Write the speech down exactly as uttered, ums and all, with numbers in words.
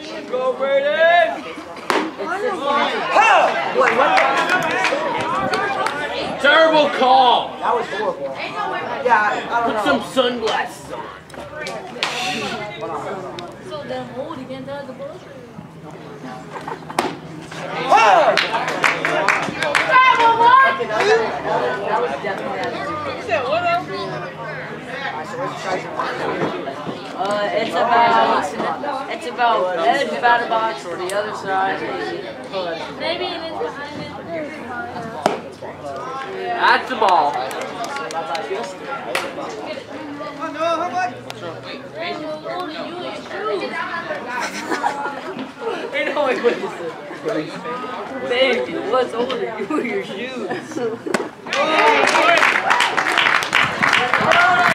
Go, Brayden! Wait, what? Terrible call! That was horrible. Yeah, I, I don't Put know. some sunglasses on. So damn old, you can't tell the bullshit. Oh! Bravo, Mark! Okay, that was, that was definitely that. Uh, it's about, it's about edge batter box or the other side. Maybe it is behind it. That's the ball. Ain't no way with this. Baby, what's older, you or your shoes?